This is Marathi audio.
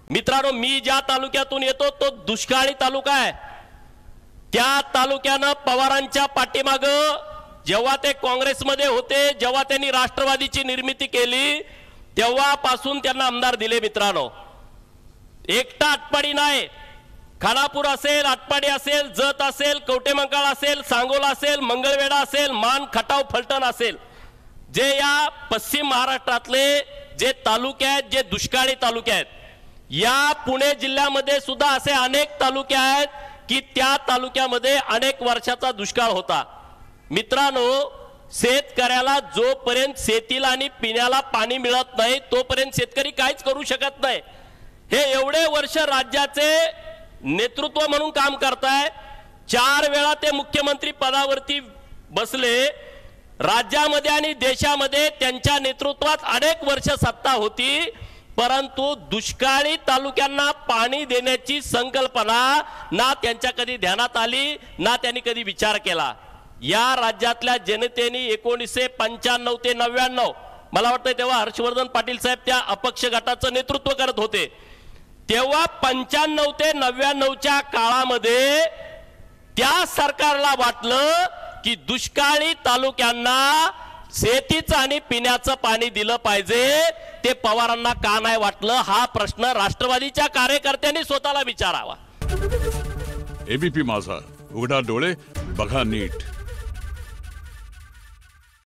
मित्रांनो, मी ज्या तालुक्यातून येतो तो दुष्काळी तालुका आहे। त्या तालुक्यानं पवारांच्या पाठीमागं जेव्हा ते काँग्रेसमध्ये होते, जेव्हा त्यांनी राष्ट्रवादीची निर्मिती केली, तेव्हापासून त्यांना आमदार दिले। मित्रांनो, एकटा आटपाडी नाही, खानापूर असेल, आटपाडी असेल, जत असेल, कवटेमंकाळ असेल, सांगोला असेल, मंगळवेढा असेल, मान, खटाव, फलटण असेल, जे या पश्चिम महाराष्ट्रातले जे तालुके आहेत, जे दुष्काळी तालुके आहेत, या पुणे जिल्ह्यामध्ये सुद्धा असे अनेक तालुके आहेत की त्या तालुक्यामध्ये अनेक वर्षाचा दुष्काळ होता। मित्रांनो, शेतकऱ्याला जोपर्यंत शेतीला आणि पिण्याला पाणी मिळत नाही तोपर्यंत शेतकरी काहीच करू शकत नाही। हे एवढे वर्ष राज्याचे नेतृत्व म्हणून काम करताय, 4 वेळा ते मुख्यमंत्री पदावरती बसले, राज्यामध्ये आणि देशामध्ये त्यांच्या नेतृत्वात अनेक वर्ष सत्ता होती, परंतु दुष्काळी तालुक्यांना पाणी देण्याची संकल्पना ना त्यांच्या कधी ध्यानात आली, ना त्यांनी कधी विचार केला। या राज्यातल्या जनतेने 1995 ते 99, मला वाटतं तेव्हा हर्षवर्धन पाटील साहेब त्या अपक्ष गटाचं नेतृत्व करत होते, तेव्हा 95 ते 99च्या काळामध्ये त्या सरकारला वाटलं की दुष्काळी तालुक्यांना शेतीचं आणि पिण्याचं पाणी दिलं पाहिजे। ते पवारांना का नाही वाटलं, हा प्रश्न राष्ट्रवादीच्या कार्यकर्त्यांनी स्वतःला विचारावा। एबीपी माझा, उघडा डोळे बघा नीट।